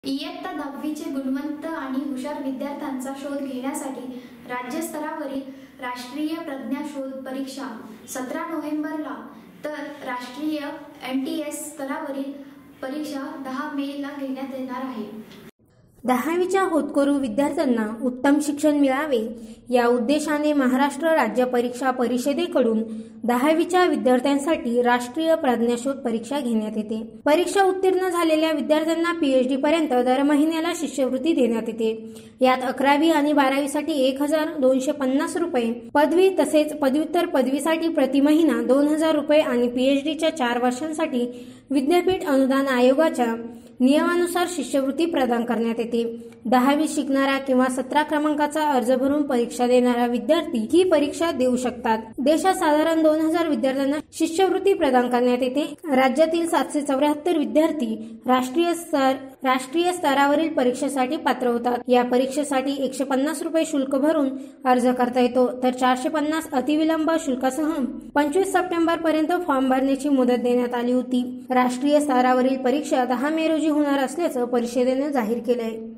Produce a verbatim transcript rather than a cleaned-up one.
इयत्ता दहावीचे गुणवंत आणि हुशार विद्यार्थ्यांचा शोध घेण्यासाठी राज्यस्तरावरील राष्ट्रीय प्रज्ञा शोध परीक्षा सतरा नोव्हेंबरला तर राष्ट्रीय एन टी एस स्तरावरील परीक्षा दहा मेला घेण्यात येणार आहे. दहावीच्या होतकरू विद्यार्थ्यांना उत्तम शिक्षण मिळावे या उद्देशाने महाराष्ट्र राज्य परीक्षा परिषदेकडून दहावीच्या विद्यार्थ्यांसाठी राष्ट्रीय प्रज्ञाशोध परीक्षा घेण्यात येते. परीक्षा उत्तीर्ण झालेल्या विद्यार्थ्यांना पीएचडी पर्यंत दर महिन्याला शिष्यवृत्ती देण्यात येते. यात अकरावी आणि बारावीसाठी एक हजार दोनशे पन्नास रुपये, पदवी तसेच पदव्युत्तर पदवीसाठी प्रति महिना दोन हजार रुपये आणि पीएचडीच्या चार वर्षांसाठी विद्यापीठ अनुदान आयोगाच्या नियमानुसार शिष्यवृत्ती प्रदान करण्यात येते. दहावी शिकणारा किंवा सतरा क्रमांकाचा अर्ज भरून परीक्षा देणारा विद्यार्थी ही परीक्षा देऊ शकतात. देशात साधारण दोन हजार विद्यार्थ्यांना शिष्यवृत्ती प्रदान करण्यात येते. राज्यातील सातशे चौऱ्याहत्तर विद्यार्थी राष्ट्रीय स्तर राष्ट्रीय स्तरावरील परीक्षेसाठी पात्र होतात. या परीक्षेसाठी एकशे पन्नास रुपये शुल्क भरून अर्ज करता येतो, तर चारशे पन्नास अतिविलंब शुल्कासह पंचवीस सप्टेंबर पर्यंत फॉर्म भरण्याची मुदत देण्यात आली होती. राष्ट्रीय स्तरावरील परीक्षा दहा मे रोजी होणार असल्याचं परिषदेने जाहीर केलंय.